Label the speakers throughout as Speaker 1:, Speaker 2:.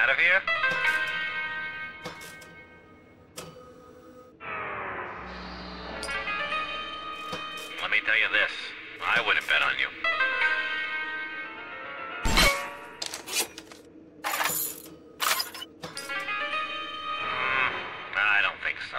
Speaker 1: out of here? Let me tell you this. I wouldn't bet on you. I don't think so.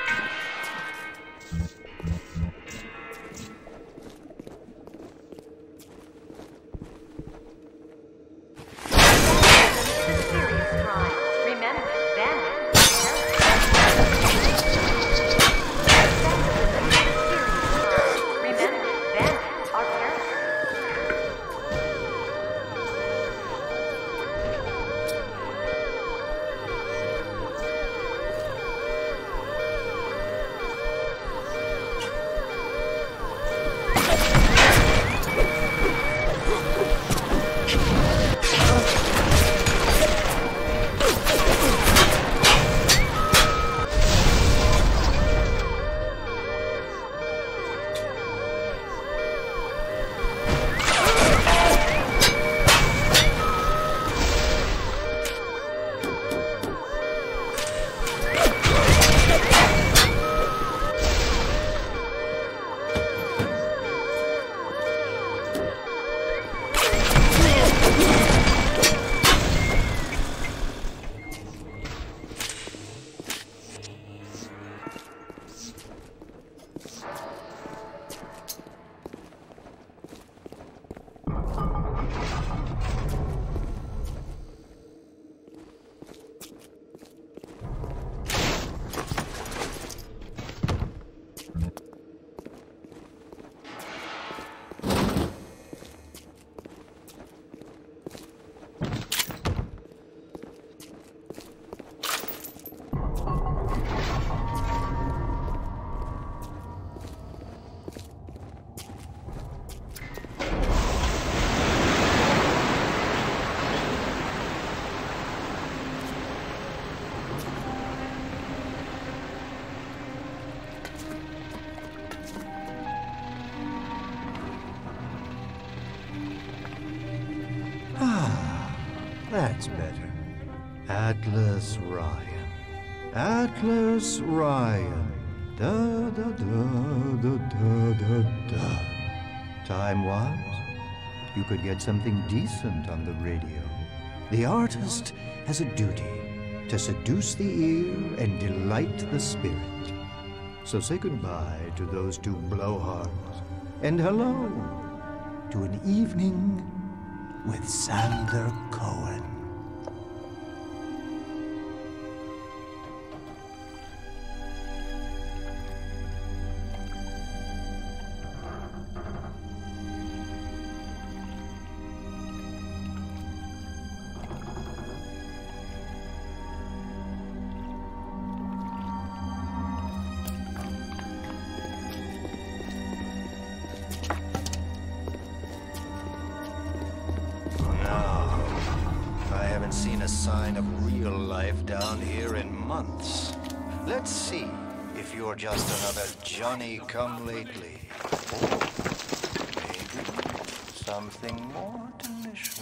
Speaker 2: That's better. Atlas Ryan. Atlas Ryan. Da da da da da da da. Time-wise, you could get something decent on the radio. The artist has a duty to seduce the ear and delight the spirit. So say goodbye to those two blowhards, and hello to an evening with Sander Cohen.
Speaker 3: Seen a sign of real life down here in months. Let's see if you're just another Johnny-come-lately. Or maybe something more delicious.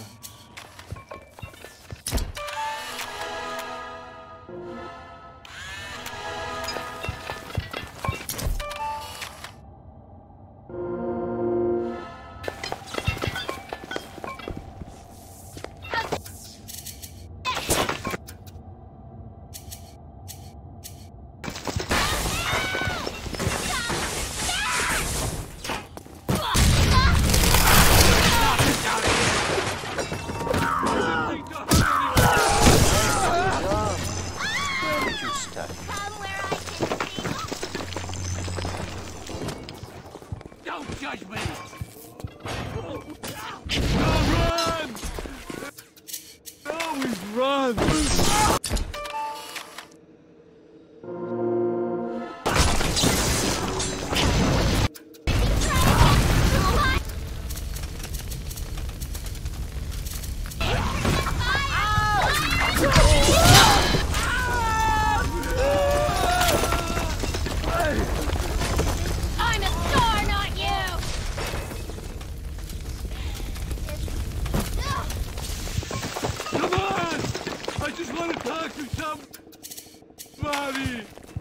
Speaker 4: Somebody!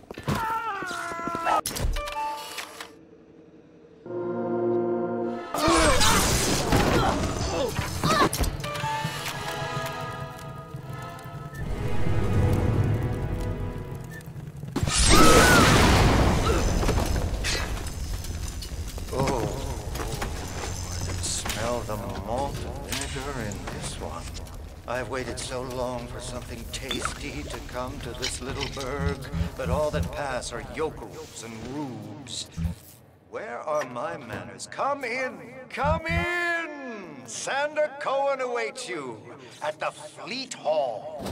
Speaker 3: I've waited so long for something tasty to come to this little burg, but all that pass are yokels and rubes. Where are my manners? Come in! Come in! Sander Cohen awaits you at the Fleet Hall.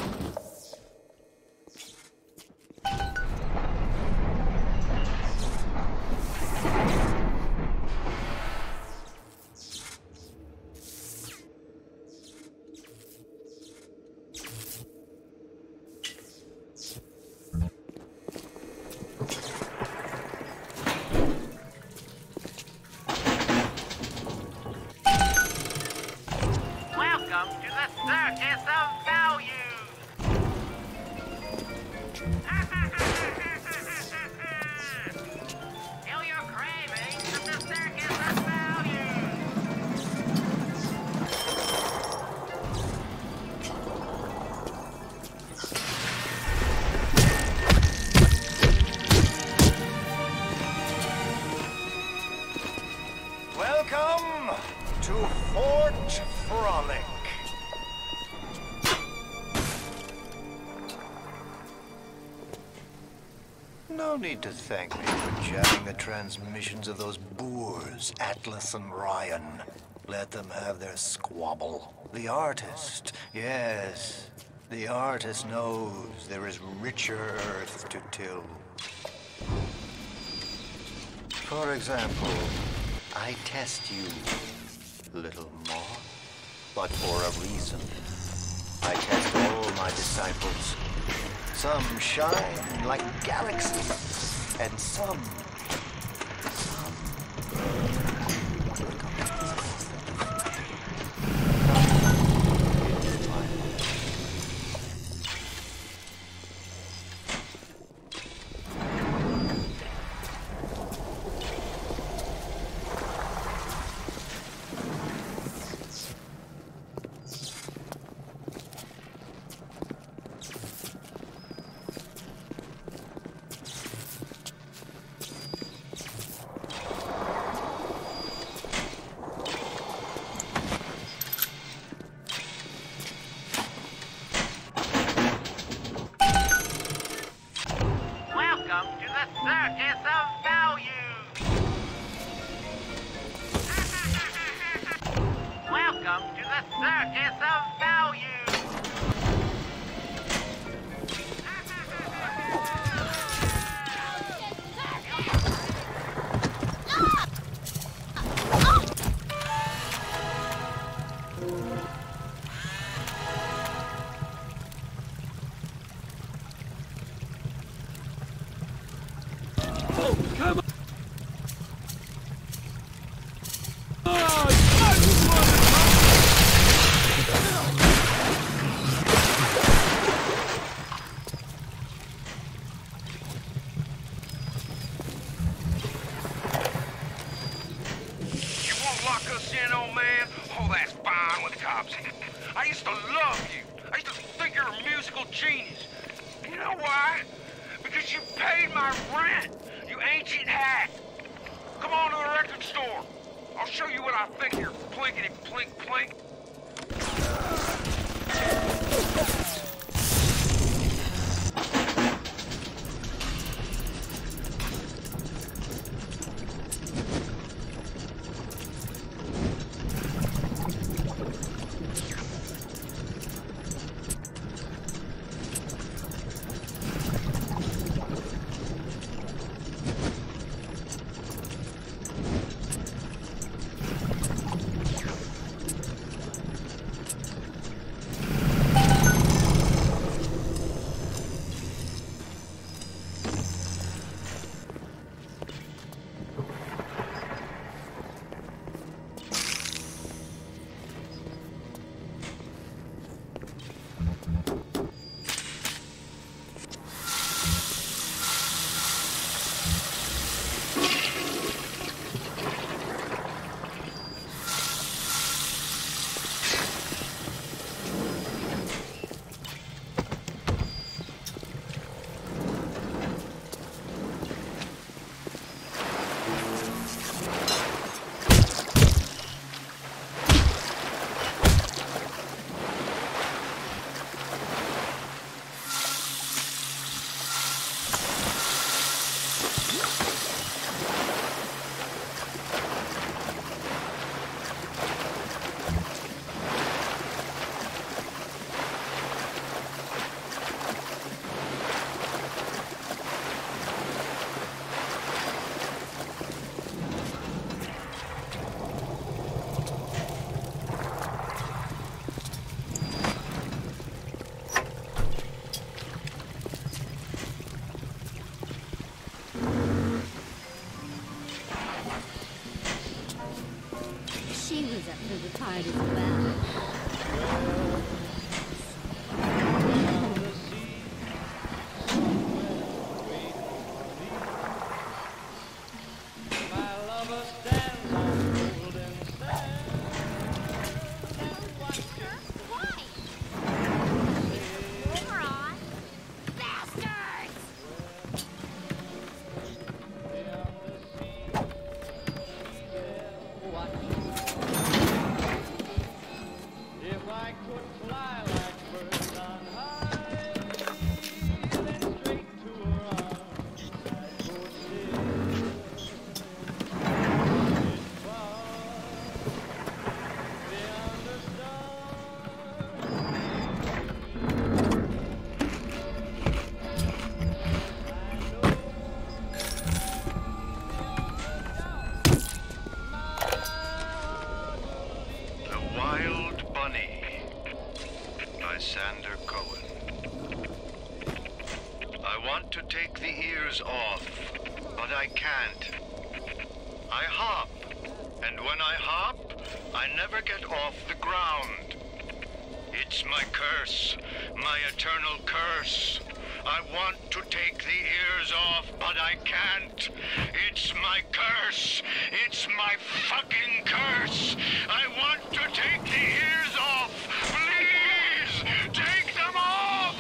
Speaker 3: Welcome to Fort Frolic. No need to thank me for jamming the transmissions of those boors, Atlas and Ryan. Let them have their squabble. The artist, yes, the artist knows there is richer earth to till. For example, I test you, little more, but for a reason. I test all my disciples. Some shine like galaxies, and some.
Speaker 5: I used to love you. I used to think you're a musical genius. You know why? Because you paid my rent, you ancient hack. Come on to the record store. I'll show you what I think here. Plinkety plink plink.
Speaker 4: after the tide is back.
Speaker 3: To take the ears off, but I can't. I hop, and when I hop, I never get off the ground. It's my curse, my eternal curse. I want to take the ears off, but I can't. It's my curse. It's my fucking curse. I want to take the ears off. Please, take them off.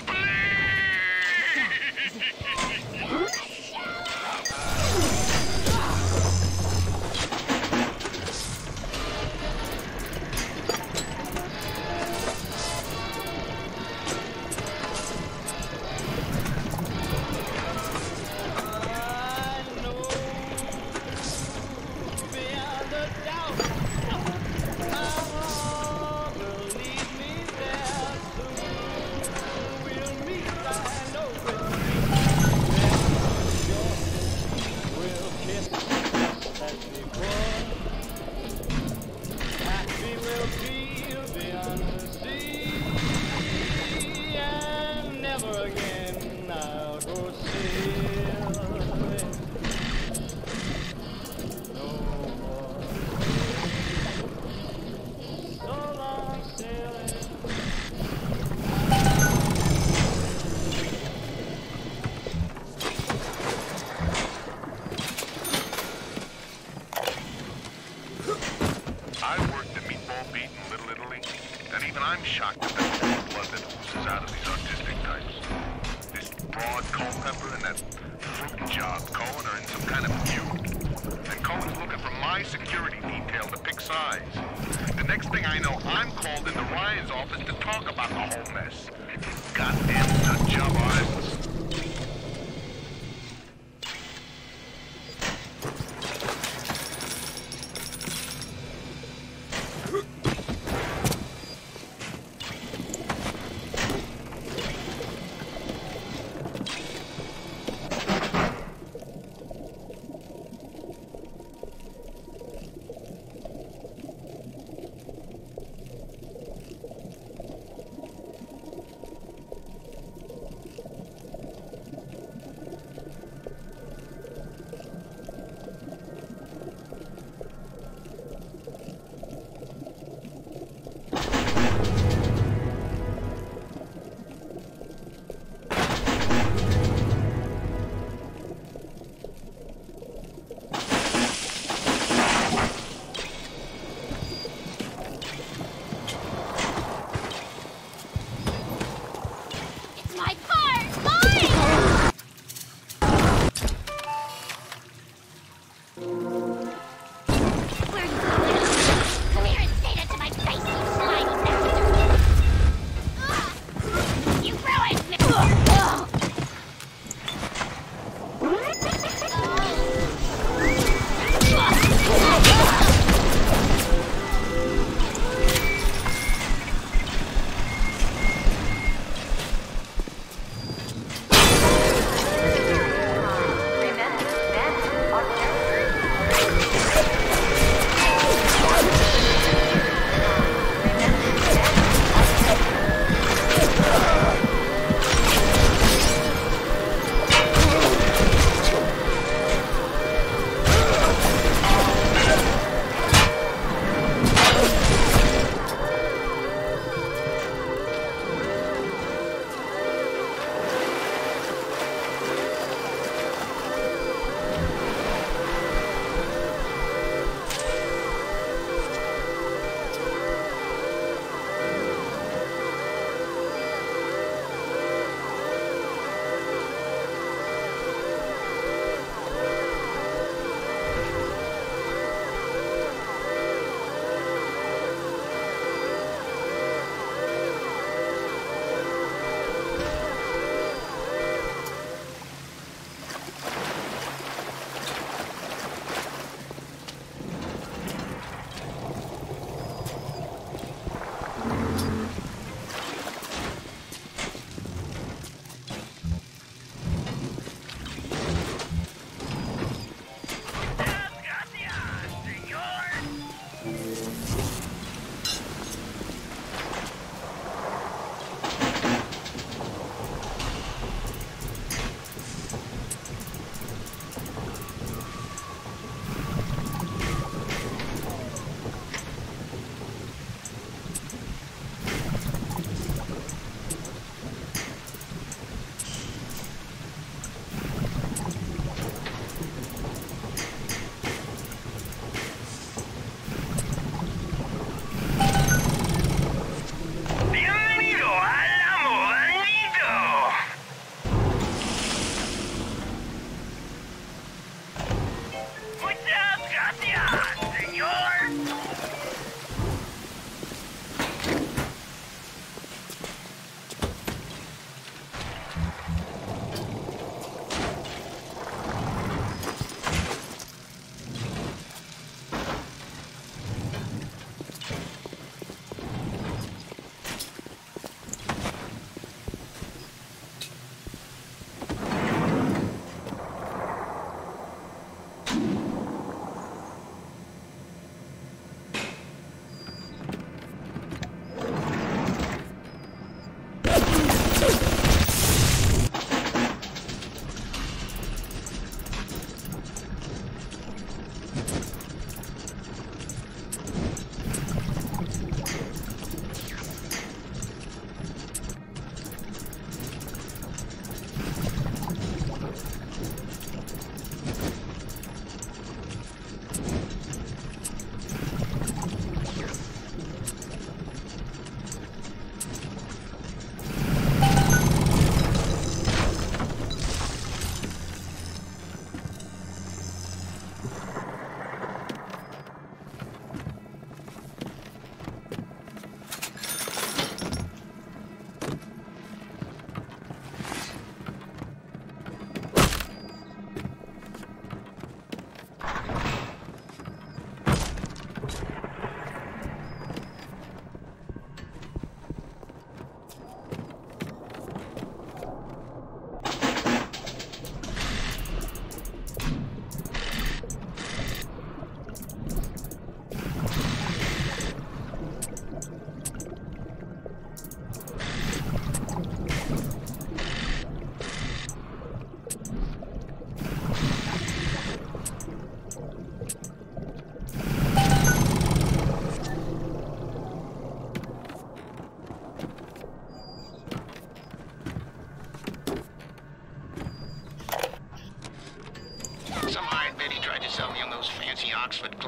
Speaker 6: I'm shocked at the cold blood that oozes out of these autistic types. This broad Culpepper and that fruit job Cohen are in some kind of feud. And Cohen's looking for my security detail to pick sides. The next thing I know, I'm called into Ryan's office to talk about the whole mess. Goddamn nut job artists.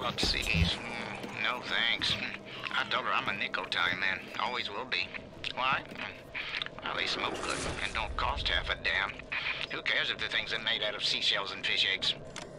Speaker 7: Ciggies? No thanks. I told her I'm a nickel time man. Always will be. Why? Well, they smoke good and don't cost half a damn. Who cares if the things are made out of seashells and fish eggs?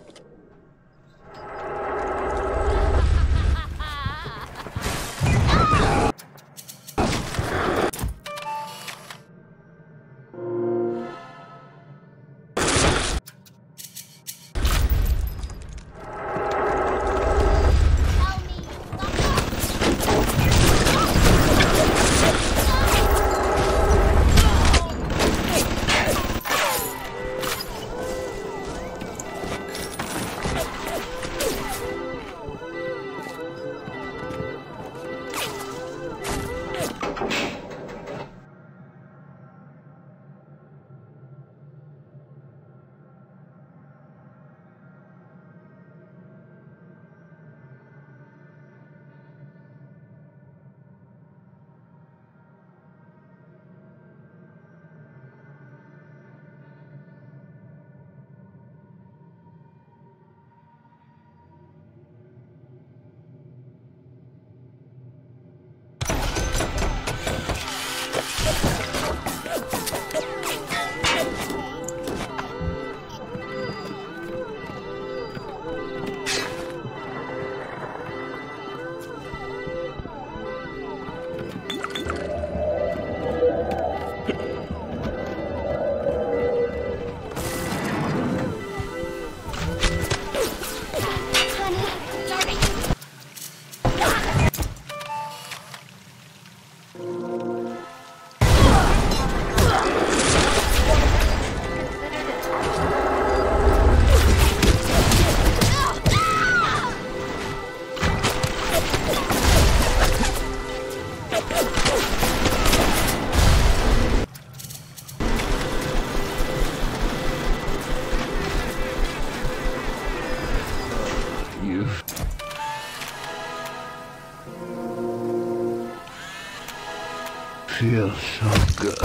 Speaker 8: Feels so good.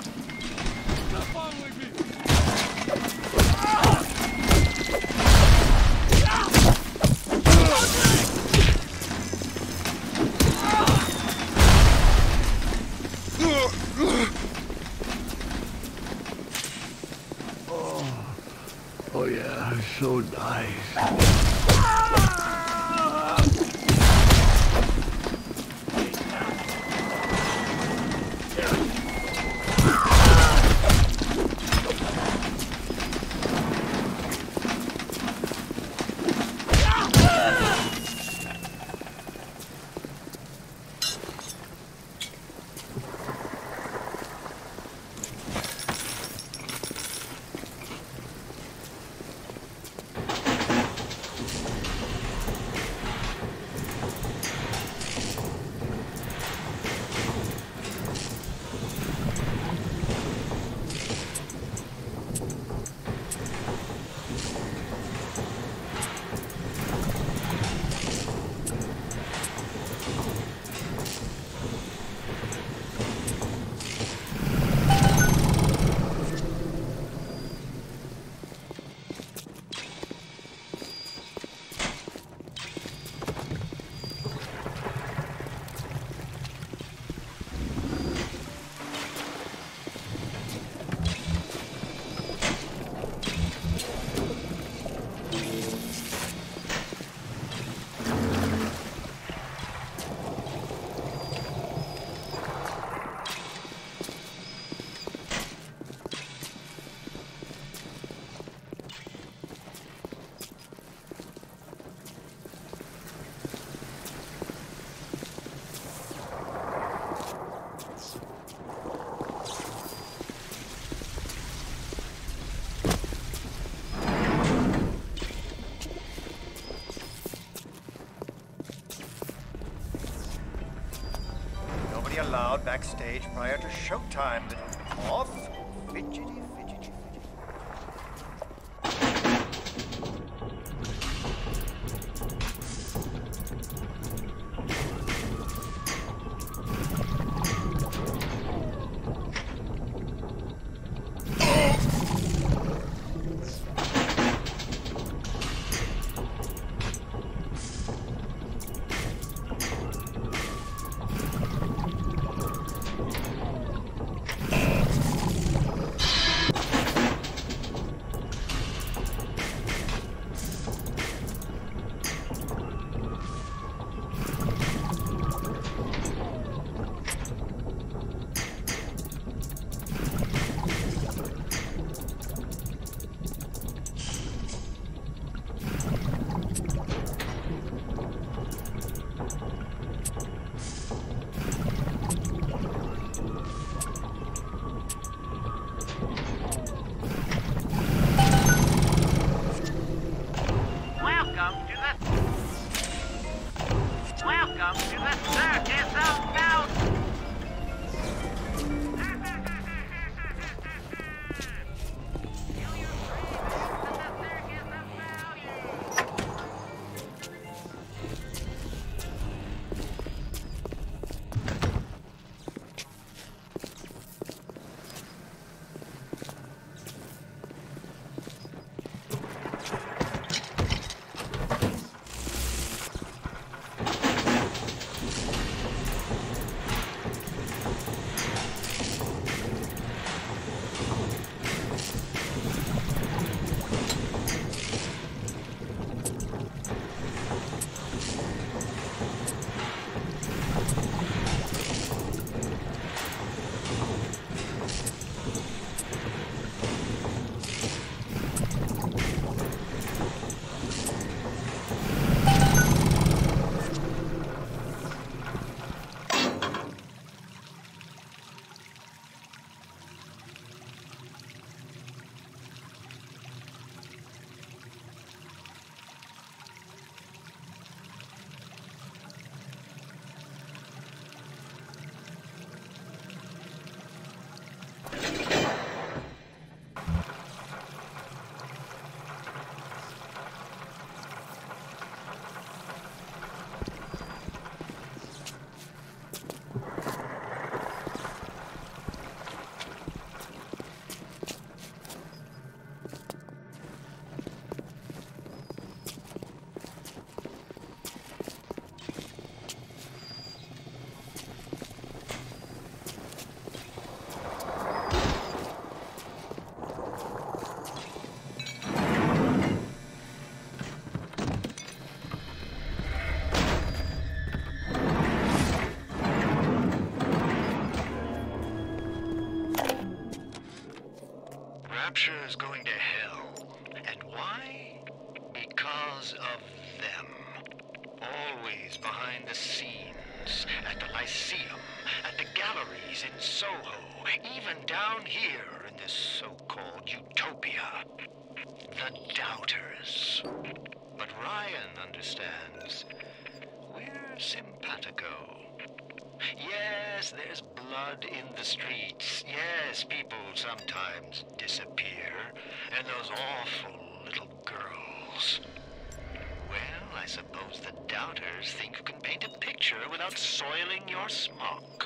Speaker 8: Oh yeah, so nice.
Speaker 3: Allowed backstage prior to showtime. Little off. Fidgety, fidgety, fidgety. Rapture's going to hell. And why? Because of them. Always behind the scenes, at the Lyceum, at the galleries in Soho, even down here in this so-called utopia. The Doubters. But Ryan understands. We're simpatico. Yes, there's blood in the streets. Yes, people sometimes disappear. And those awful little girls. Well, I suppose the Doubters think you can paint a picture without soiling your smock.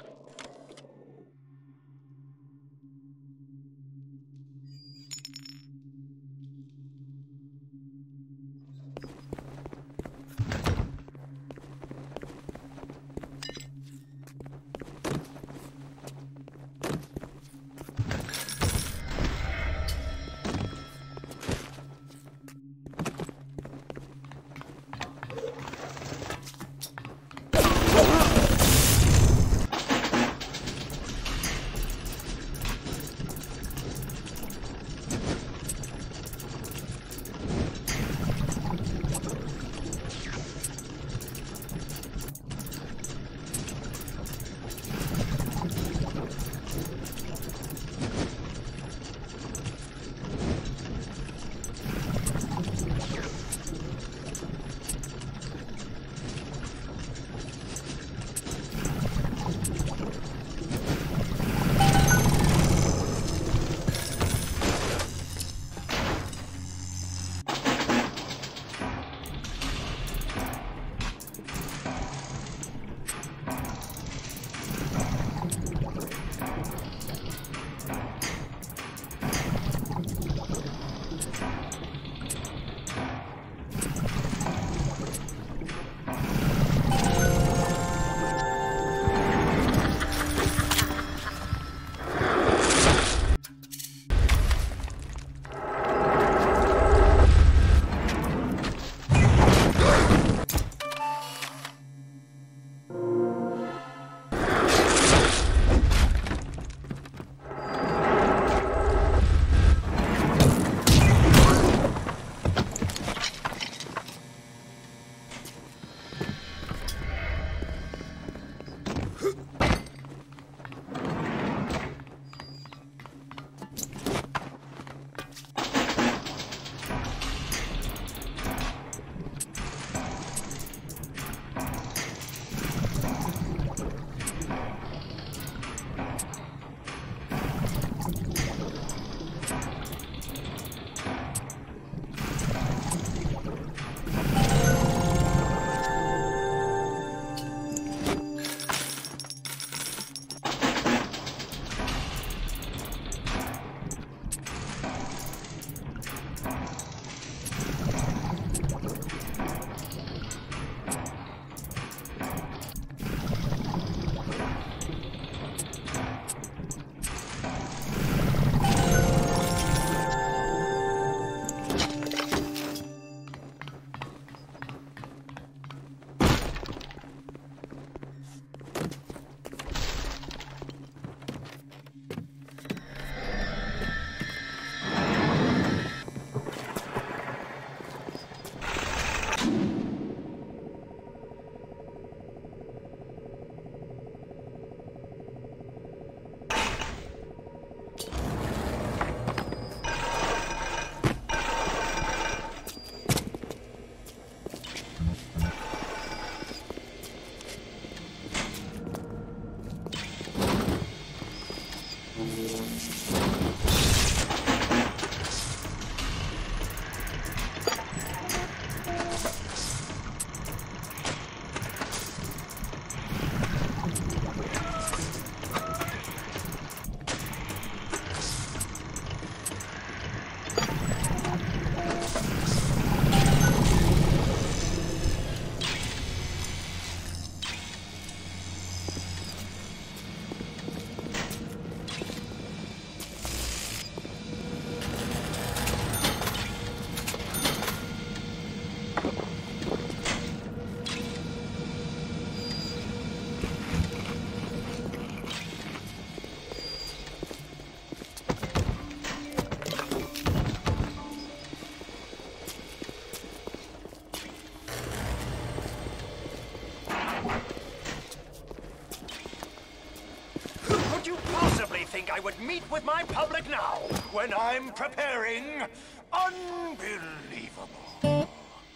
Speaker 3: think I would meet with my public now when I'm preparing Unbelievable.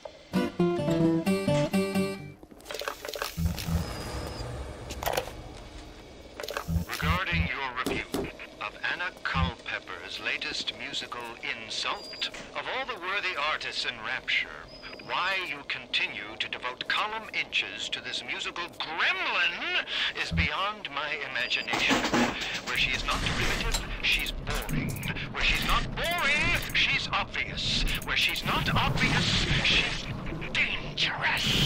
Speaker 9: Regarding your review of Anna Culpepper's latest musical insult, of all the worthy artists in Rapture, why you continue to devote column inches to this musical gremlin is beyond my imagination. Where she is not derivative, she's boring. Where she's not boring, she's obvious. Where she's not obvious, she's dangerous.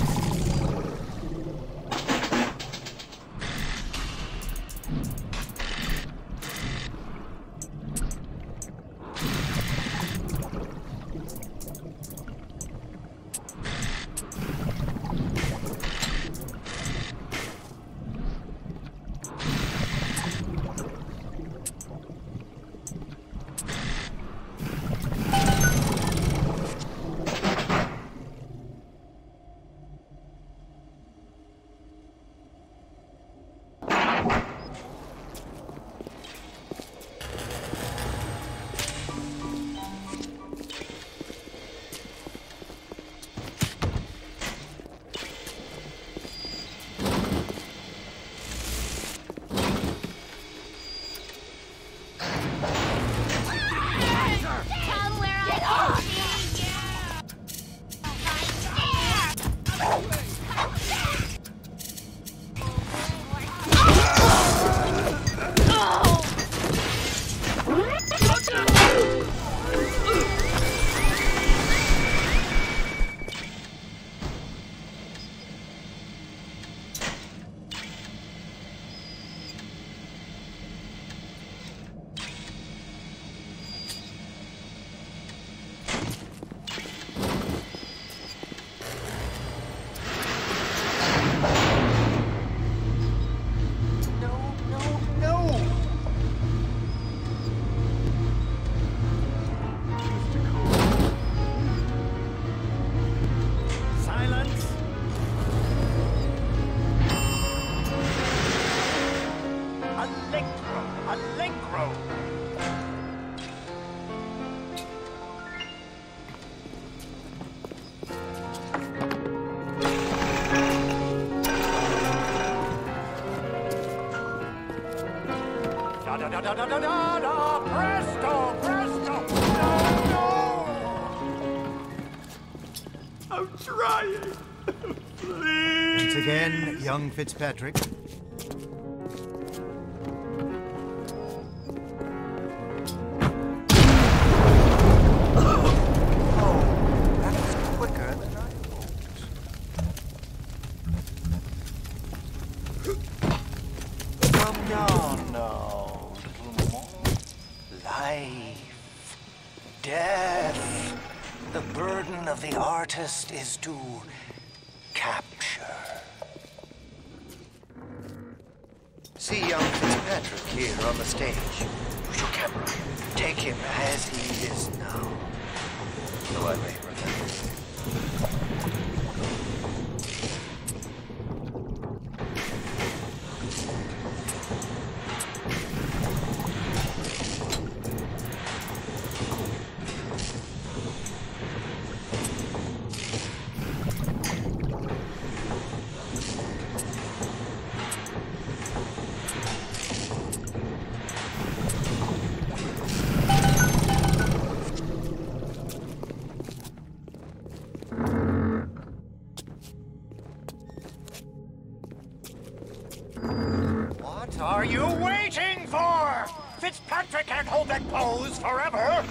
Speaker 3: Presto, presto! No,
Speaker 8: I'm trying. Please.
Speaker 2: Once again, young Fitzpatrick.
Speaker 3: Is to capture. See young Fitzpatrick here on the stage. Use your camera. Take him as he is now. Though I may remember. What are you waiting for? Fitzpatrick can't hold that pose forever.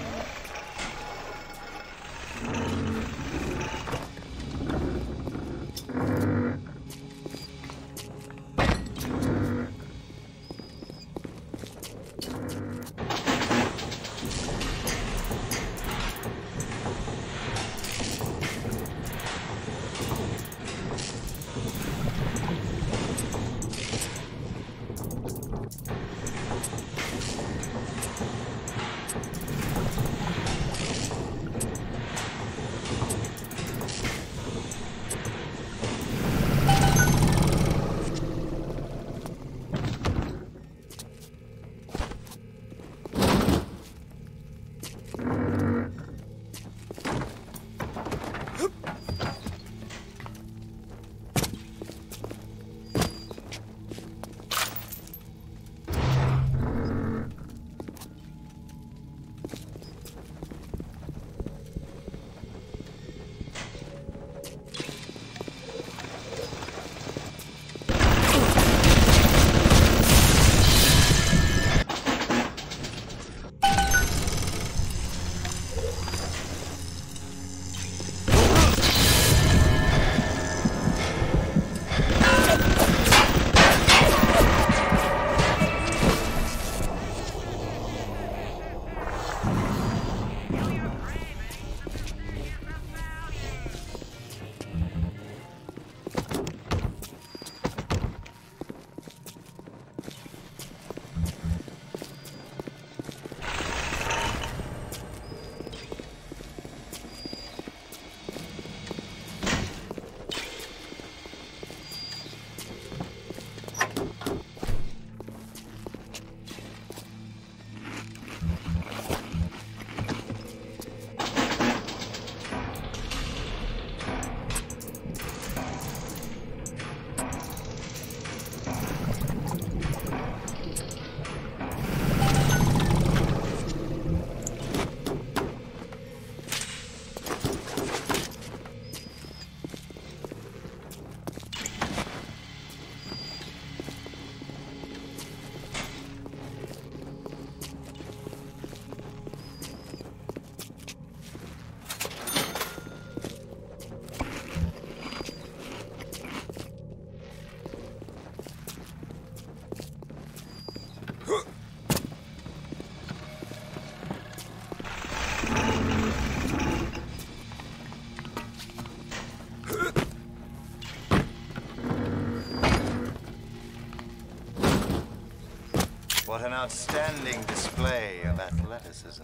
Speaker 3: What an outstanding display of athleticism.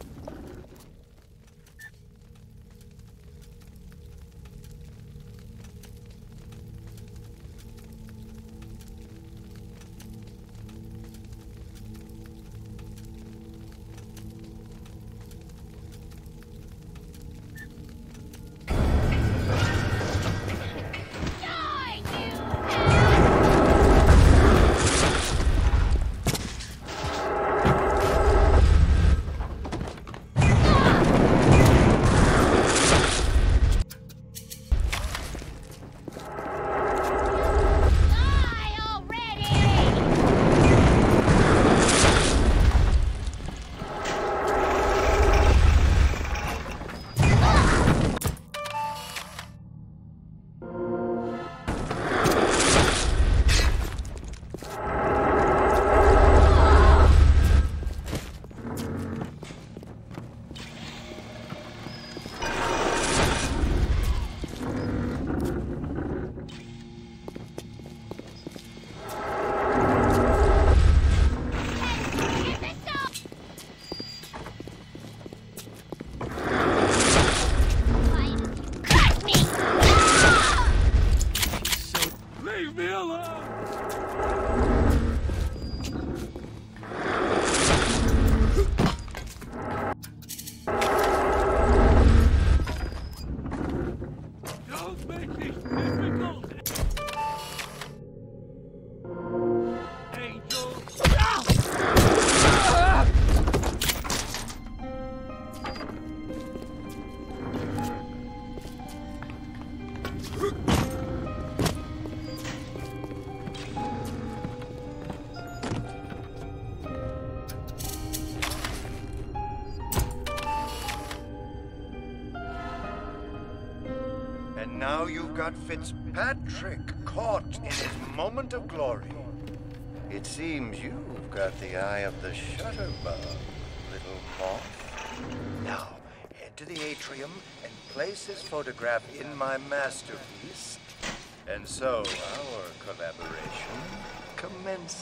Speaker 3: And now you've got Fitzpatrick caught in his moment of glory. It seems you've got the eye of the shutterbug, little moth. Now, head to the atrium and place his photograph in my masterpiece. And so our collaboration commences.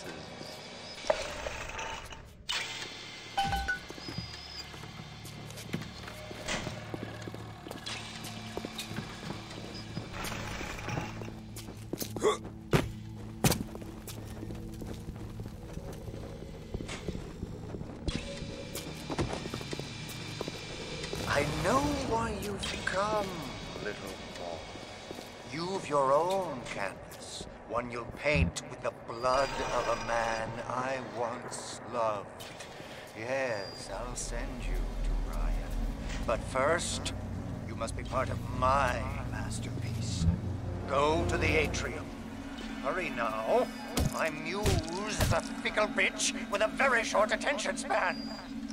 Speaker 3: I know why you've come, little moth. You've your own canvas, one you'll paint with the blood of a man I once loved. Yes, I'll send you to Ryan. But first, you must be part of my masterpiece. Go to the atrium. Hurry now. My muse is a fickle bitch with a very short attention span.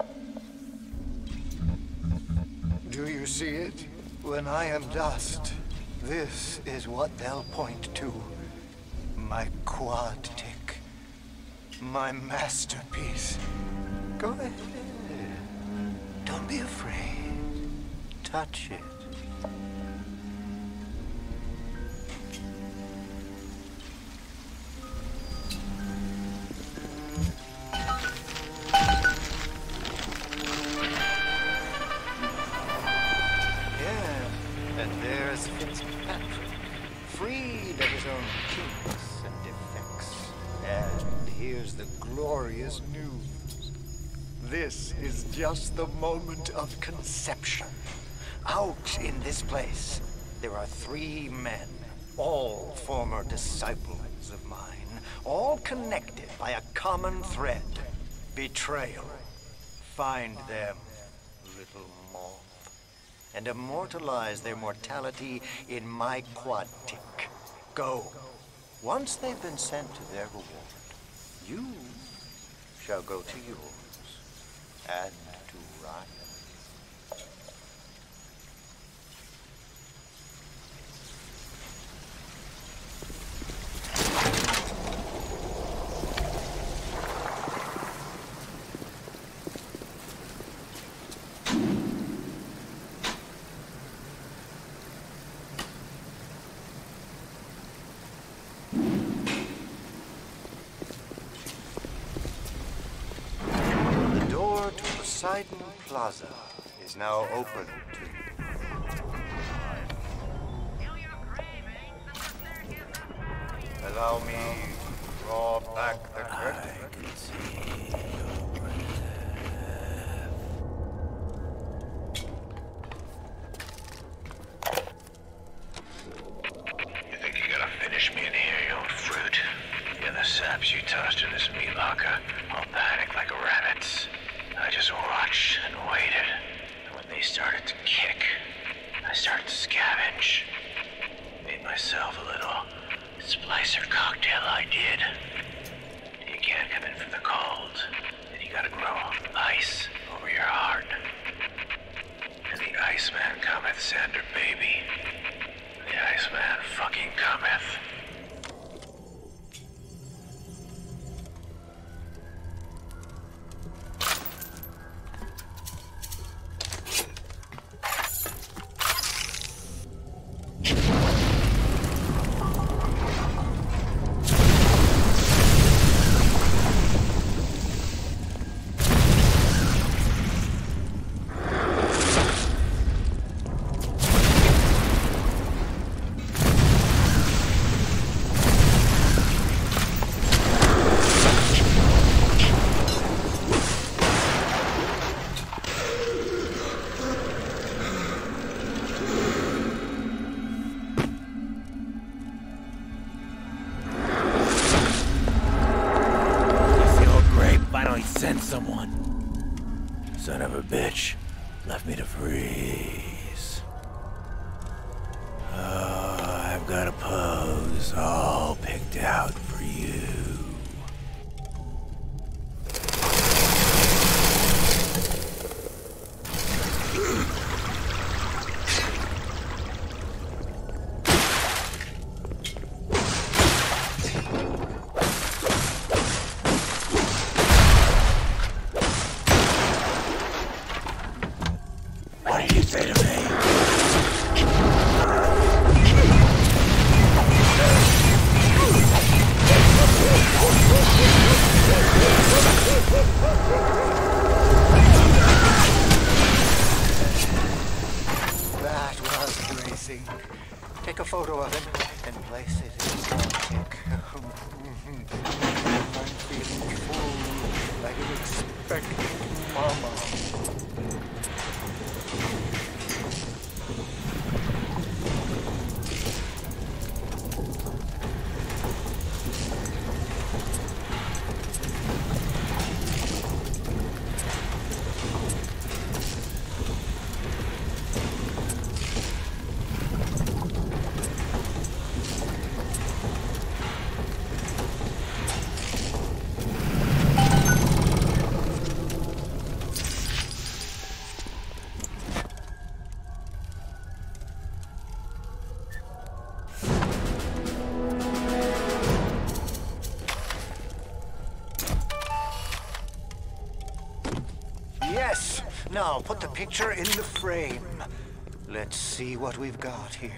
Speaker 3: Do you see it? When I am dust, this is what they'll point to. My quad tick. My masterpiece. Go ahead. Don't be afraid. Touch it. Fitzpatrick, freed of his own kinks and defects. And here's the glorious news. This is just the moment of conception. Out in this place, there are 3 men, all former disciples of mine, all connected by a common thread, betrayal. Find them, little moth, and immortalize their mortality in my quad tick. Go. Once they've been sent to their reward, you shall go to yours, and to Ryan. Poseidon Plaza is now open to you. Allow me to draw back the curtain.
Speaker 2: I can see
Speaker 1: You think you gotta finish me in here, you old fruit? Yeah, the saps you tossed in this meat locker all panicked like rabbits. I just watched and waited. And when they started to kick, I started to scavenge. Made myself a little splicer cocktail, I did. You can't come in from the cold, and you gotta grow ice over your heart. And the Iceman cometh, Sander, baby. The Iceman fucking cometh. Son of a bitch, left me to freeze. Oh, I've got a pose all picked out for you.
Speaker 3: That was bracing. Take a photo of him and place it in his tick. I'm feeling full, like an expectant mama. Yes! Now put the picture in the frame. Let's see what we've got here.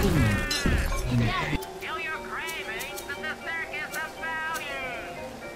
Speaker 5: Feel your cravings at the circus of values.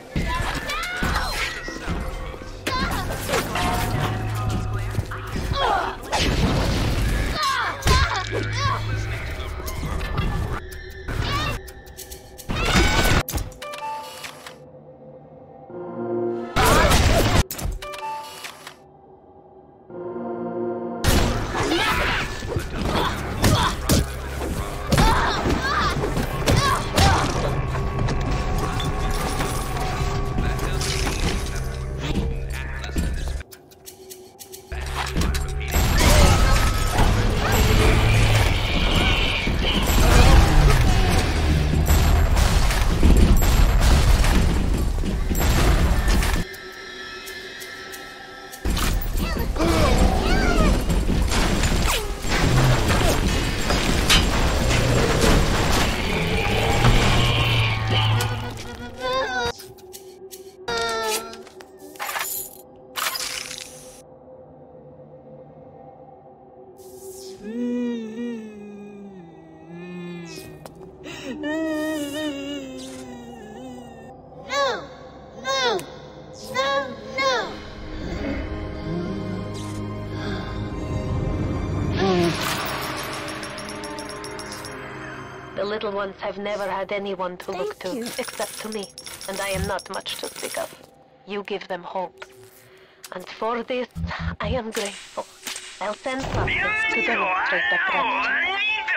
Speaker 10: The little ones have never had anyone to look to, except to me, and I am not much to speak of. You give them hope. And for this, I am grateful. I'll send something to demonstrate that gratitude.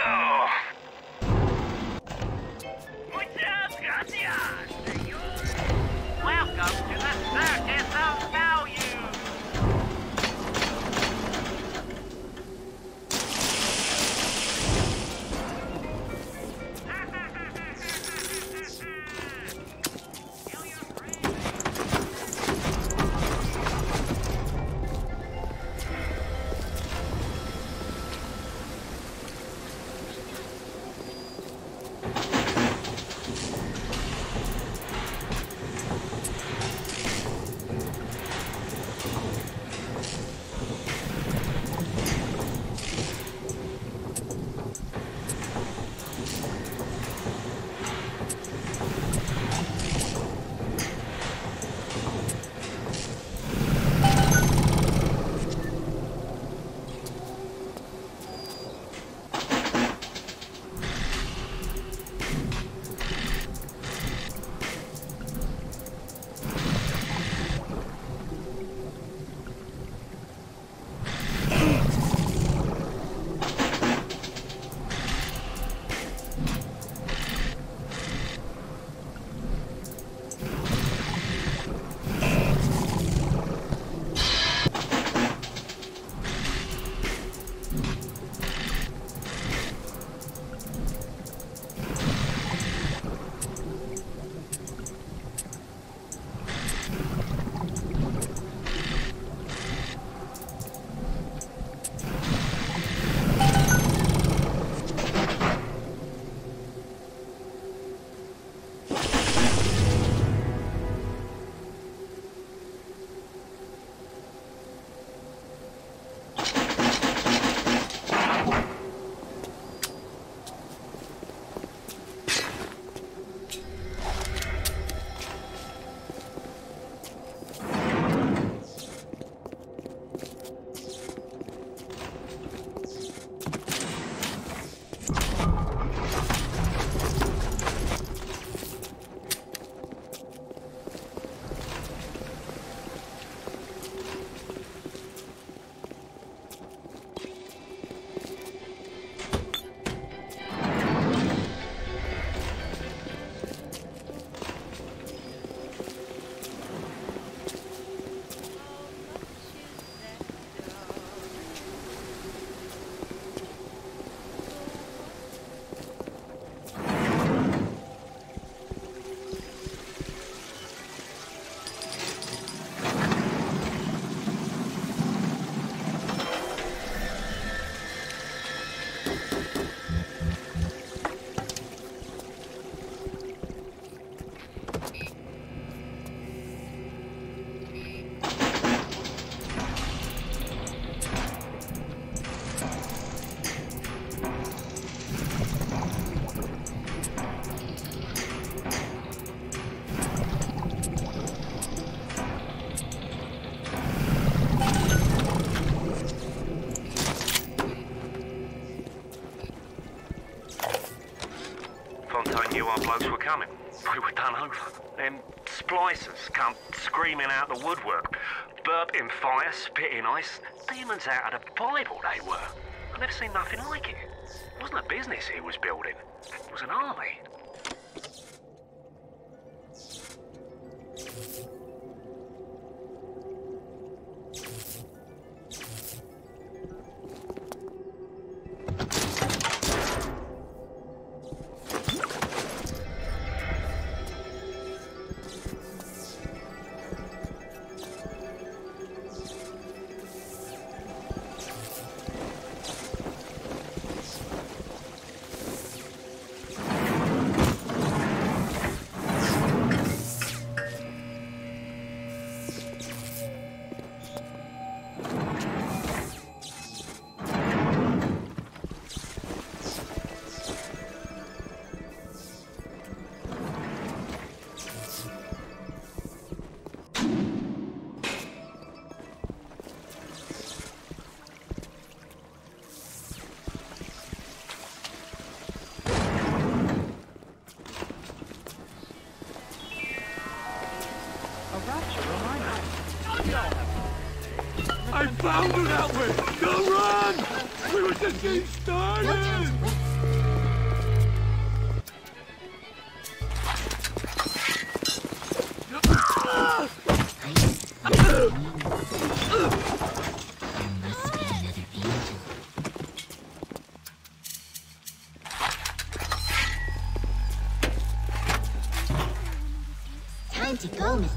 Speaker 5: Welcome to the circus of value. blokes were coming. We were done over. Them splicers come screaming out the woodwork, burping fire, spitting ice. Demons out of the Bible they were. I've never seen nothing like it. It wasn't a business he was building. It was an army.
Speaker 8: I found her that way! Don't run! We were just getting started!
Speaker 11: Time to go, Mr.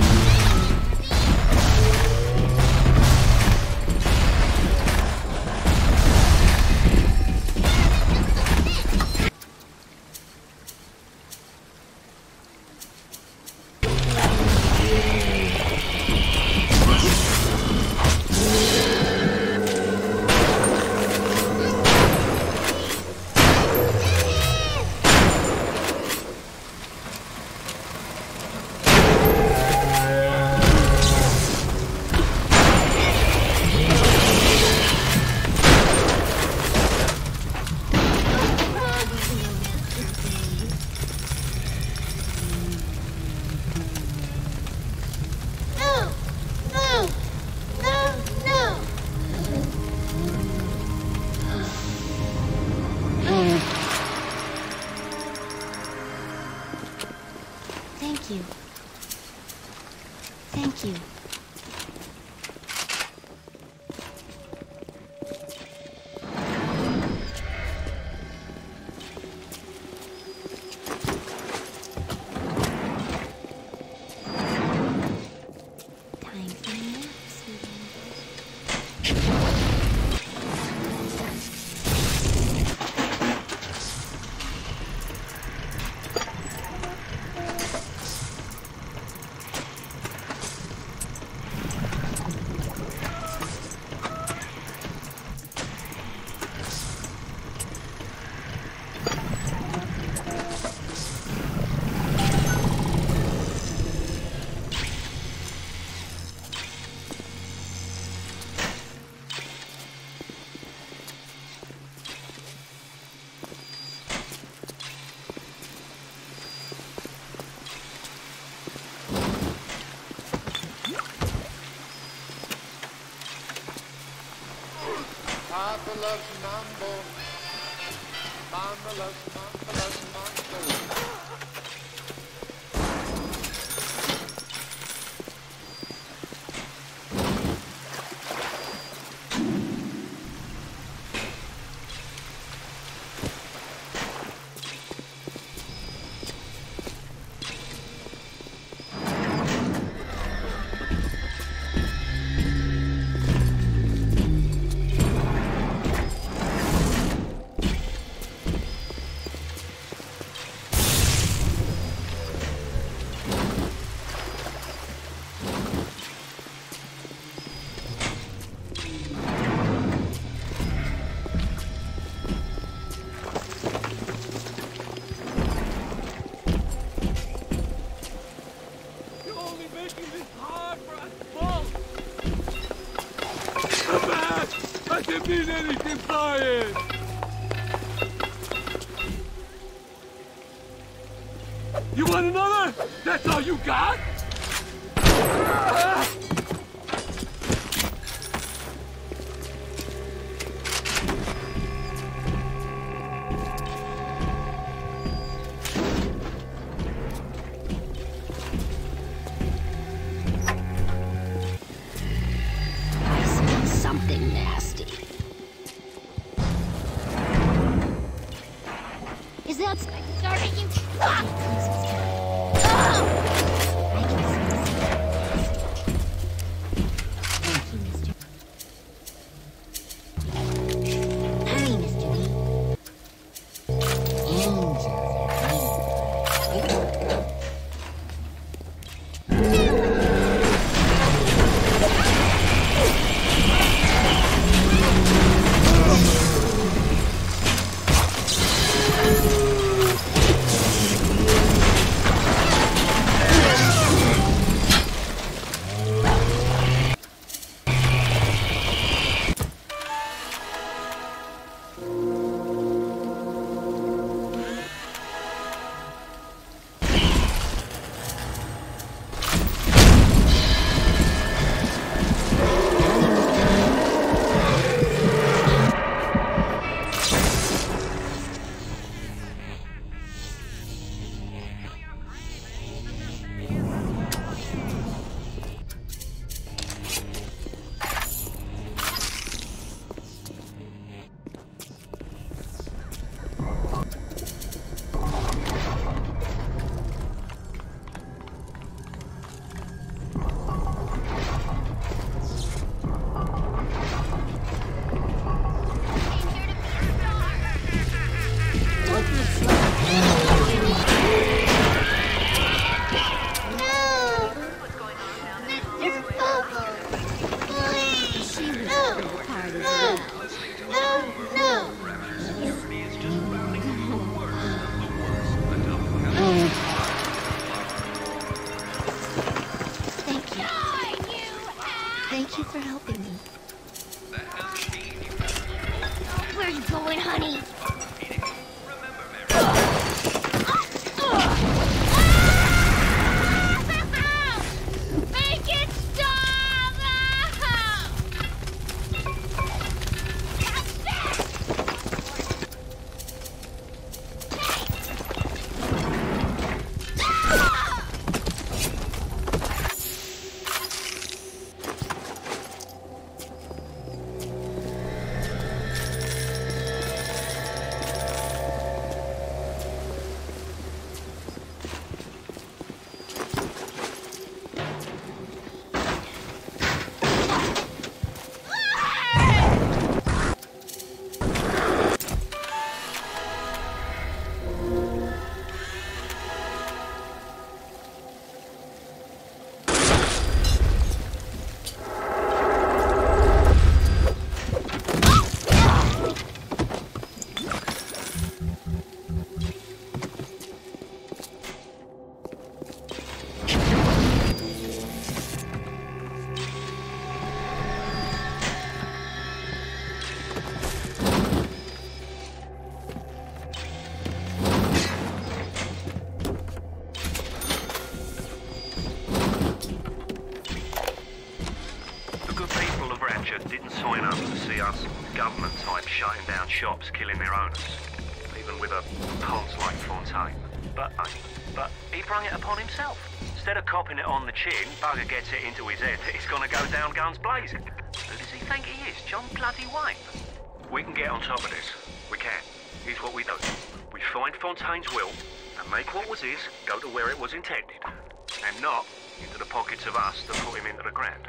Speaker 11: Thank you. Thank you. Time for a nap, sweetie.
Speaker 12: Papa loves mambo. Mama loves mambo.
Speaker 8: I didn't mean anything by it! You want another? That's all you got?
Speaker 11: Something nasty. Is that starting you? Hurry, Mr. B. Thank you for helping me. Where are you going, honey? Make it stop!
Speaker 13: Didn't sign up to see us government types shutting down shops, killing their owners, even with a ponce like Fontaine. But he brung it upon himself. Instead of copping it on the chin, bugger gets it into his head that he's gonna go down guns blazing. Who does he think he is, John bloody Wayne? We can get on top of this. We can. Here's what we do. We find Fontaine's will and make what was his go to where it was intended, and not into the pockets of us that put him into the ground.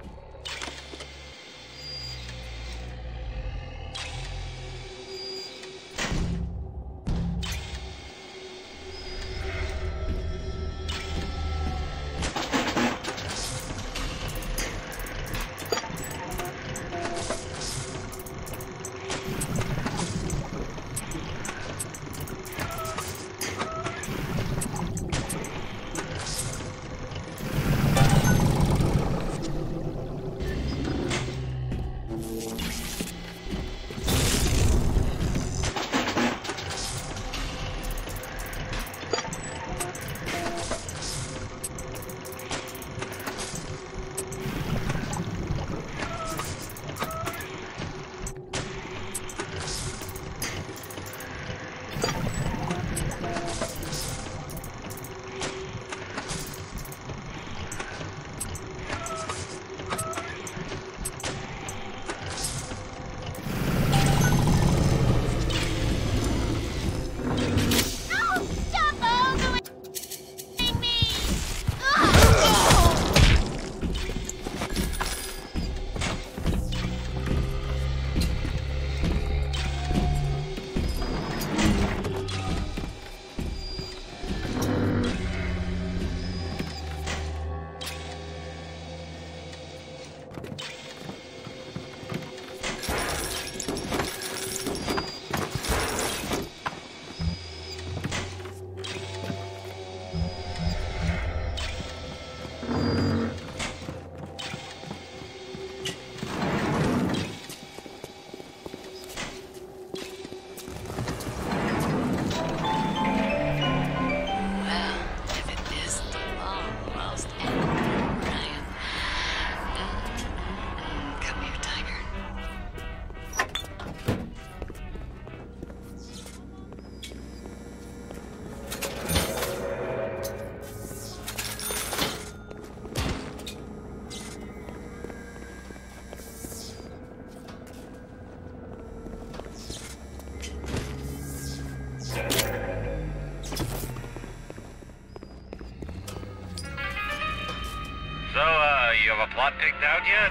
Speaker 14: you have a plot picked out yet?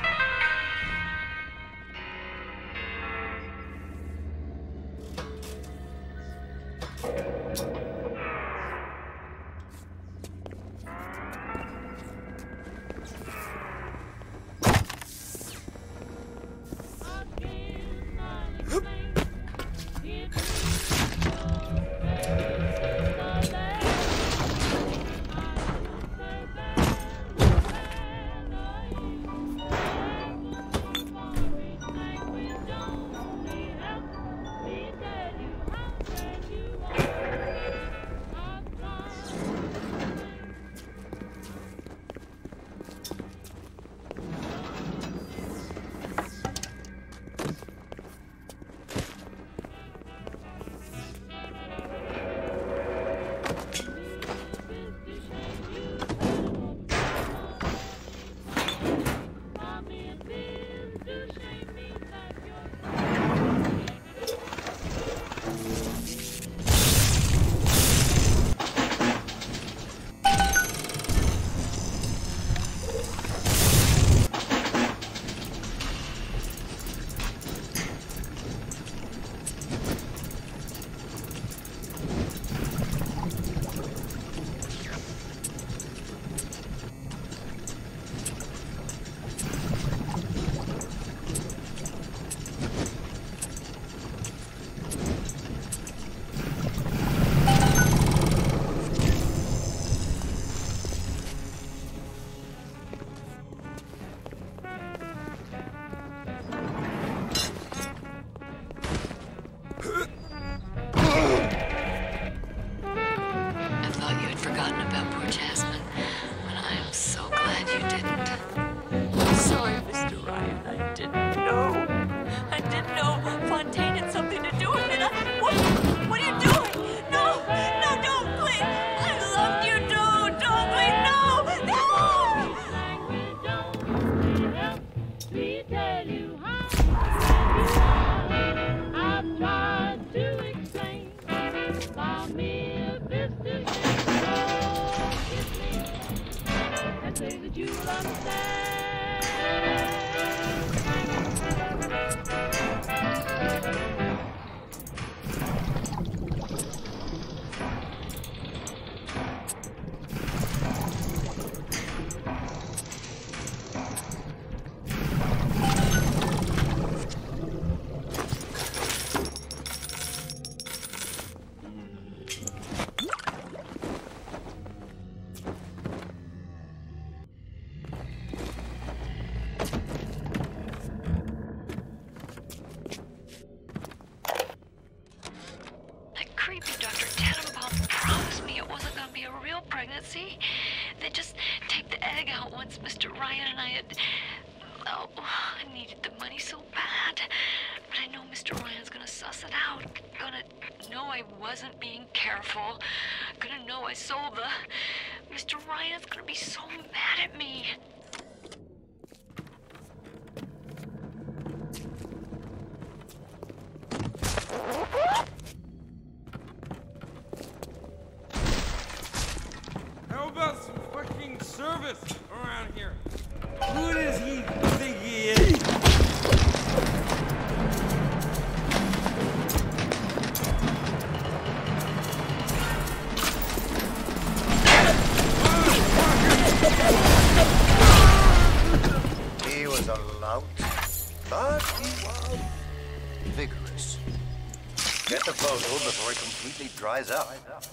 Speaker 3: Dries up.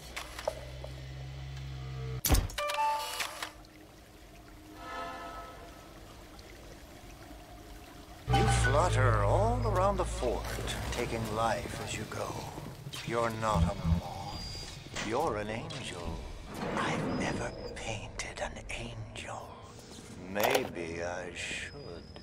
Speaker 3: You flutter all around the fort, taking life as you go. You're not a moth. You're an angel. I've never painted an angel. Maybe I should.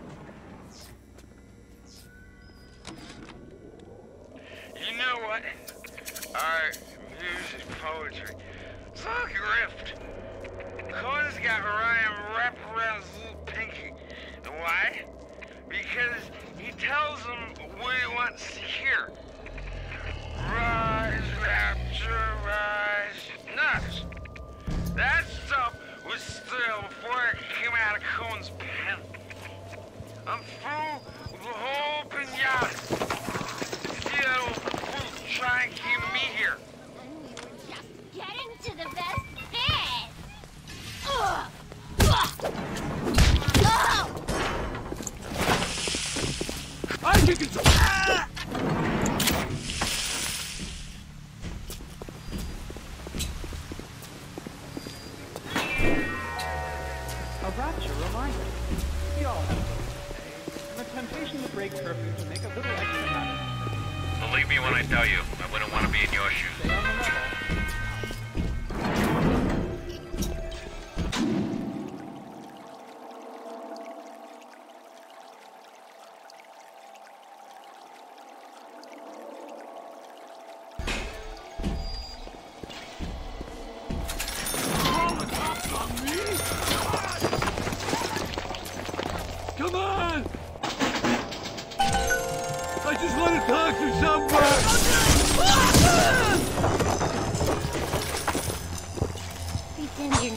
Speaker 5: You know what? Art, music, poetry. It's all grift. Cody's got Ryan wrapped around his little pinky. And why? Because he tells him what he wants to hear. Rise, rapture, rise. Nuts. That stuff was still before it came out of Cohen's guy keeping me here?
Speaker 11: And we were just getting to the best bit.
Speaker 8: I can control.
Speaker 14: A rapture reminder. We all have a little today, and the temptation to break curfew to make a little extra money.
Speaker 13: Believe me when I tell you, I wouldn't want to be in your shoes.
Speaker 14: Stay on the level.
Speaker 8: Come on! I just want to talk to someone!
Speaker 11: Pretend you're...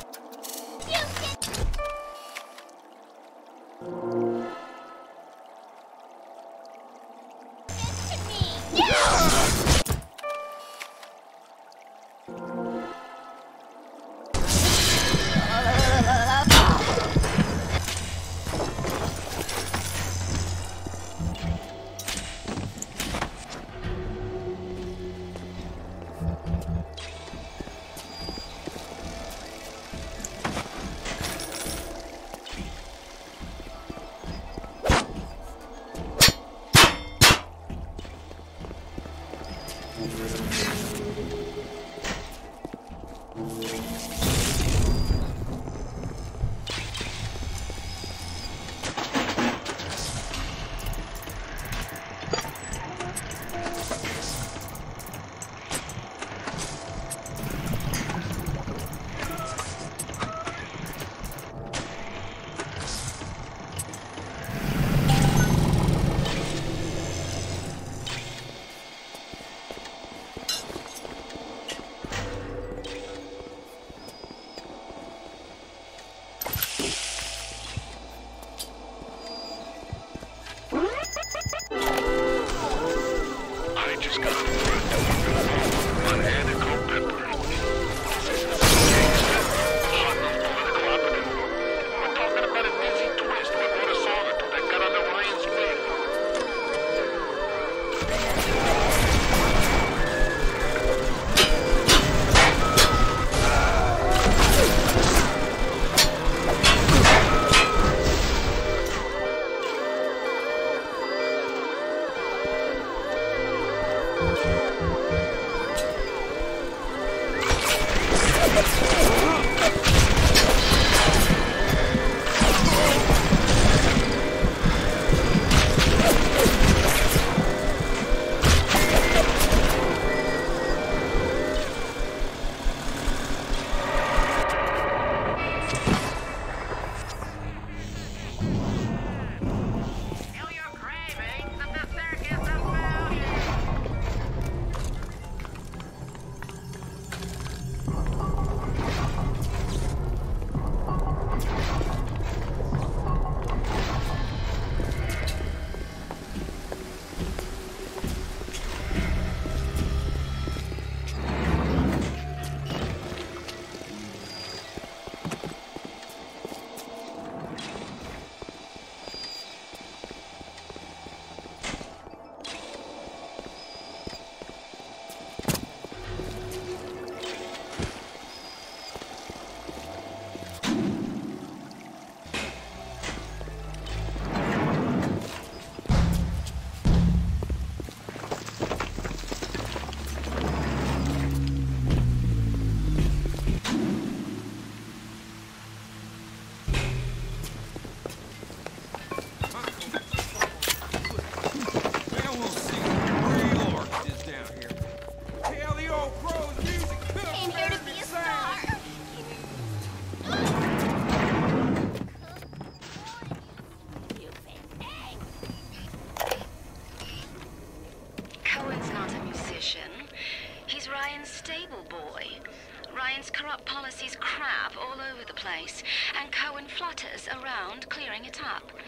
Speaker 15: Ryan's corrupt policies crap all over the place, and Cohen flutters around clearing it up.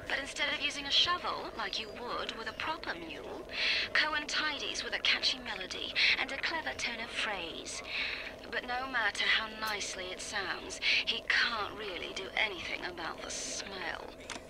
Speaker 15: But instead of using a shovel, like you would with a proper mule, Cohen tidies with a catchy melody and a clever turn of phrase. But no matter how nicely it sounds, he can't really do anything about the smell.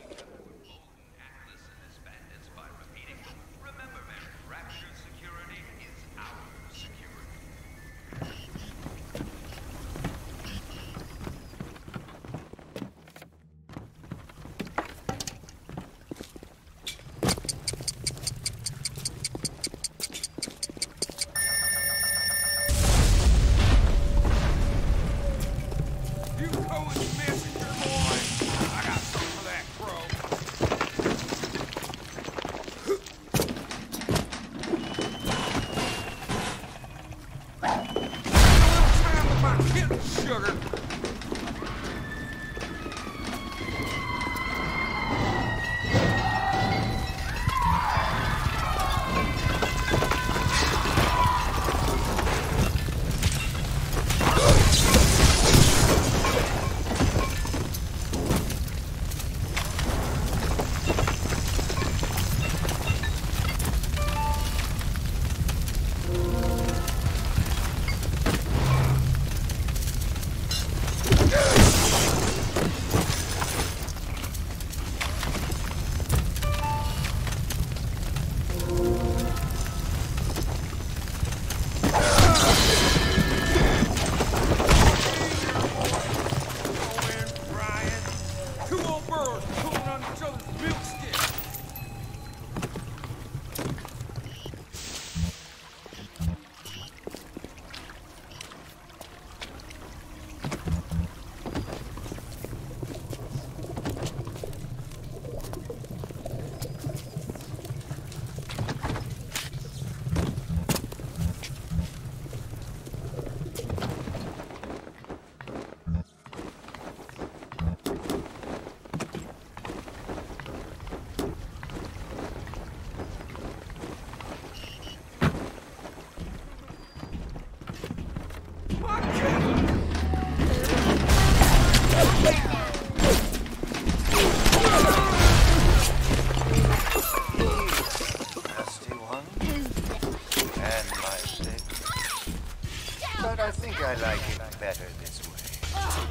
Speaker 3: I like it better this way.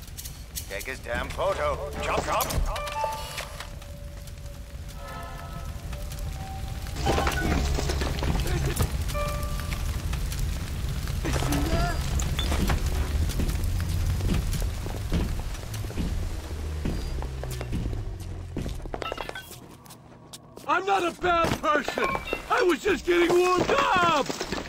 Speaker 3: Take his damn photo. Chop, chop.
Speaker 8: I'm not a bad person! I was just getting warmed up!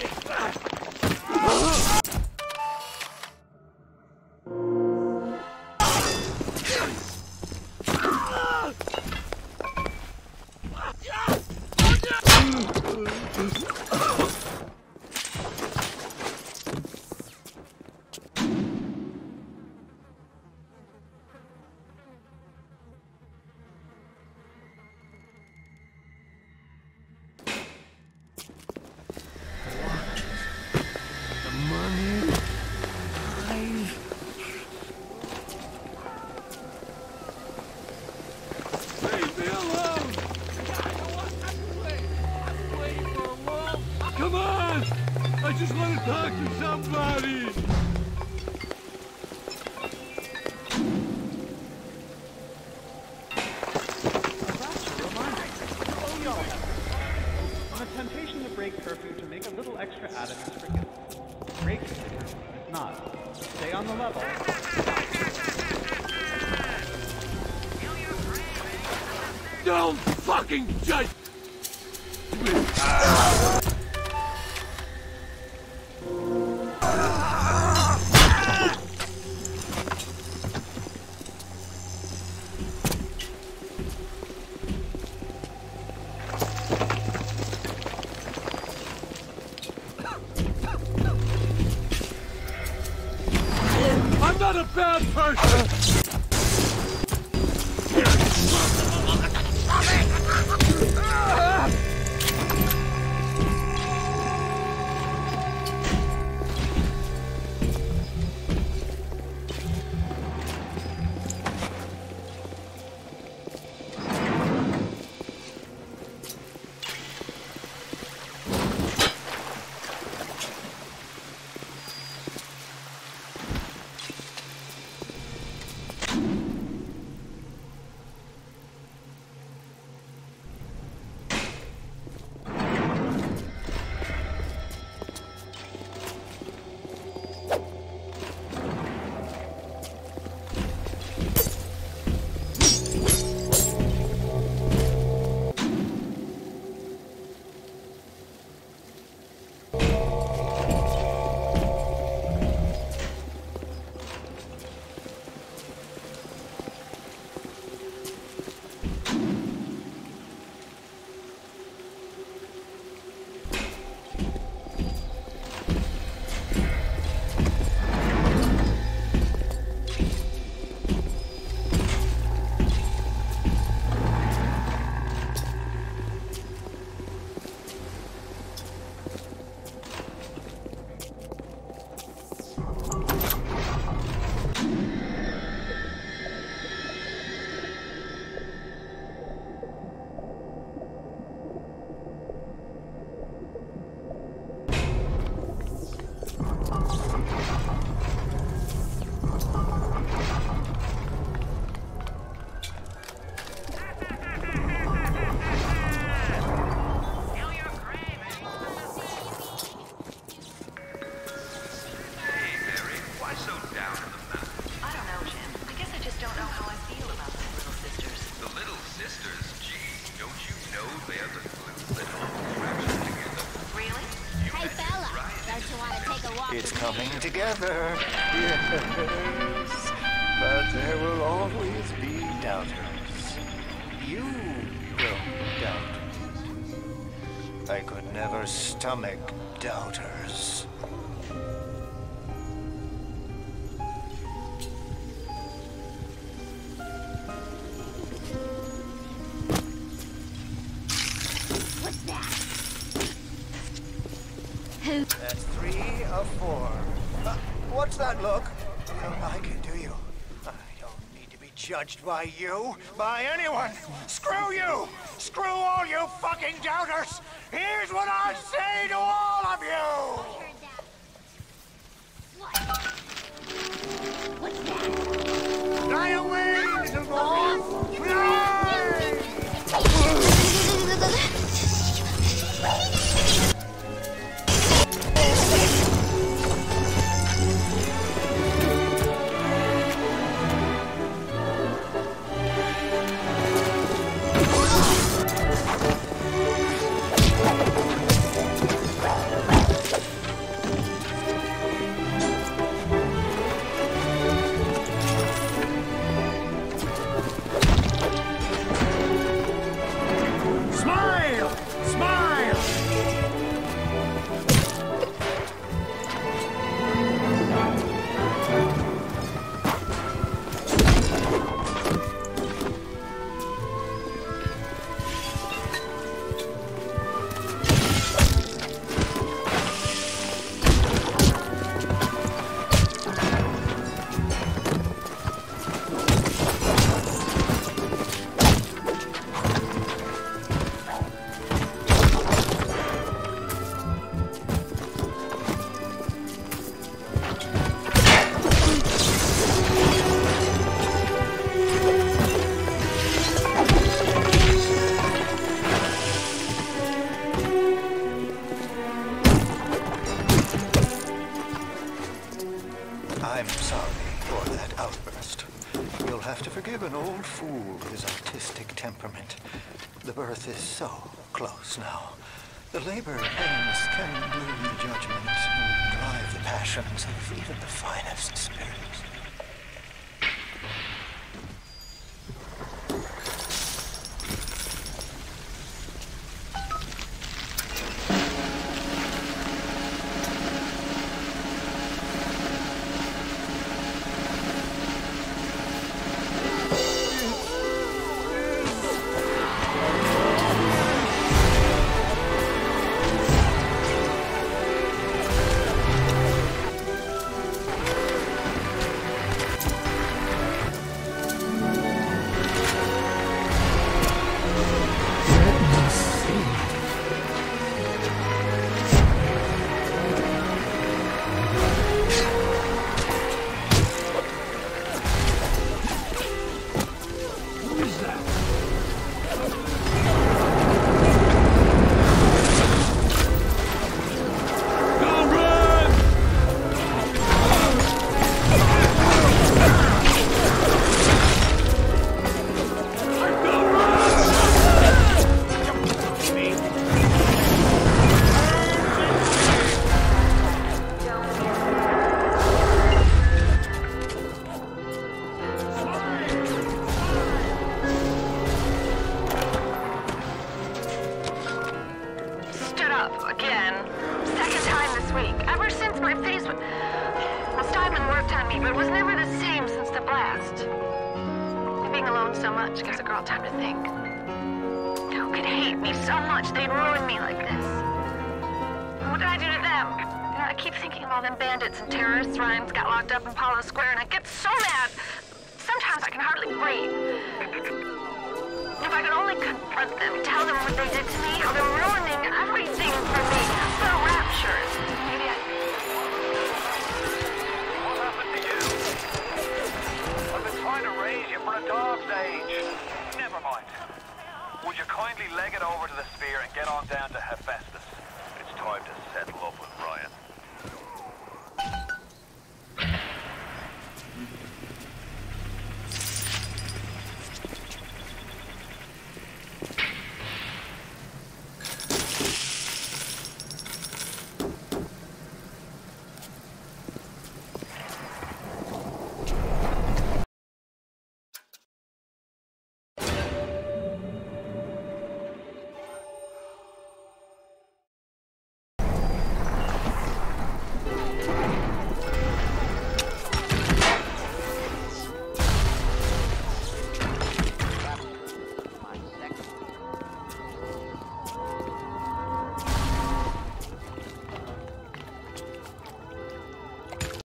Speaker 8: Come on! I just want to talk to somebody!
Speaker 14: On a temptation to break curfew to make a little extra out of his frickin'. Break the curfew. If not, stay on the level.
Speaker 8: Don't fucking judge me! I'm not a bad person!
Speaker 3: It's coming together. Yes. But there will always be doubters. You will doubt. I could never stomach doubters. That's 3 of 4. What's that look? You don't like it, do you? I don't need to be judged by you, by anyone. Screw you! Screw all you fucking doubters! Here's what I say to all of you!
Speaker 11: What's that?
Speaker 3: Fly away, little boy! Fly! I'm sorry for that outburst. You'll have to forgive an old fool his artistic temperament. The birth is so close now. The labor pains can bloom the judgment and drive the passions of even the finest spirits.
Speaker 13: Would you kindly leg it over to the sphere and get on down to heaven?